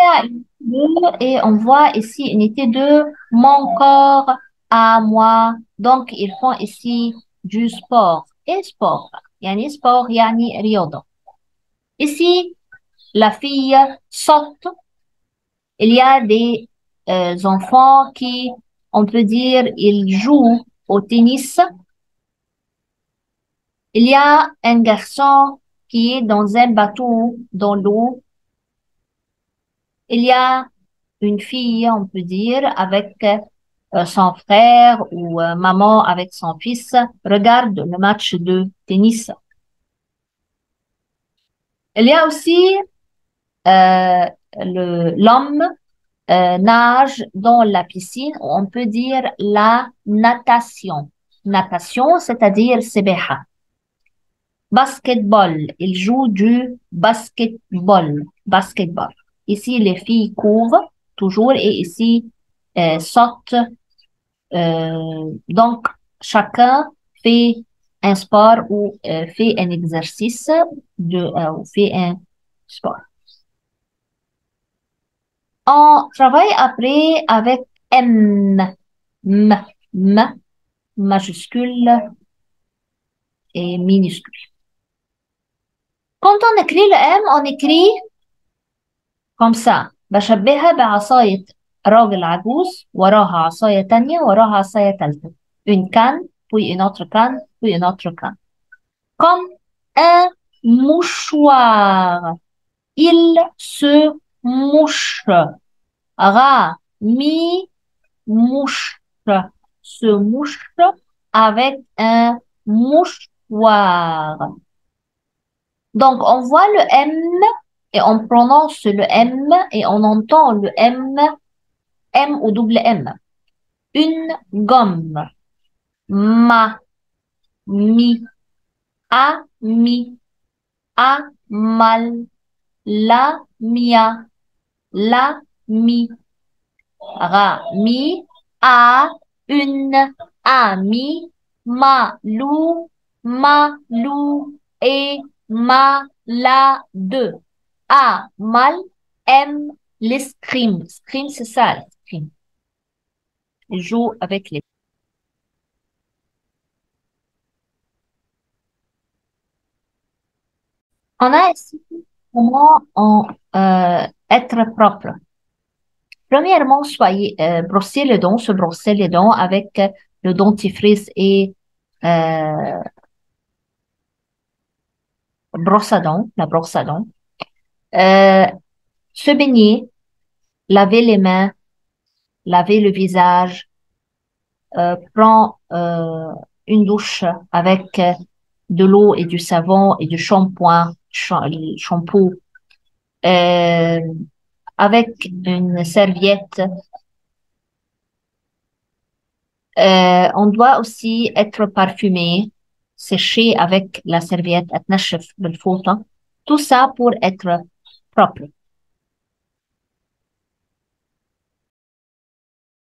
a une deux et on voit ici unité 2, mon corps à moi. Donc, ils font ici du sport. Et sport, sport, رياضة. Ici, la fille saute. Il y a des enfants qui, on peut dire, ils jouent au tennis. Il y a un garçon qui est dans un bateau dans l'eau. Il y a une fille, on peut dire, avec son frère ou maman avec son fils, regarde le match de tennis. Il y a aussi l'homme nage dans la piscine, on peut dire la natation. Natation, c'est-à-dire سباحة. Basketball, il joue du basketball. Basketball. Ici, les filles courent toujours et ici, sautent. Donc, chacun fait un sport ou fait un exercice ou fait un sport. On travaille après avec M, M, majuscule et minuscule. Quand on écrit le M, on écrit comme ça. بشبهها بعصاية راجل عجوز وراها عصاية تانية وراها عصاية تالتة. Une canne, puis une autre canne, puis une autre canne. Comme un mouchoir. Il se mouche. Ra, mi, mouche. Se mouche avec un mouchoir. Donc, on voit le M et on prononce le M et on entend le M, M ou double M. Une gomme. Ma, mi, a, mi, a, mal, la, mia, la, mi, ra, mi, a, une, ami, ma, lou, et malade. A, mal, M, l'escrime. L'escrime, c'est ça, l'escrime. Il joue avec les... On a ici comment être propre. Premièrement, brosser les dents, se brosser les dents avec le dentifrice et brosse à dents, la brosse à dents. Se baigner, laver les mains, laver le visage, prends une douche avec de l'eau et du savon et du shampoing, shampoo, euh, avec une serviette. On doit aussi être parfumé, séché avec la serviette, أتنشف بالفوطة. Tout ça pour être propre.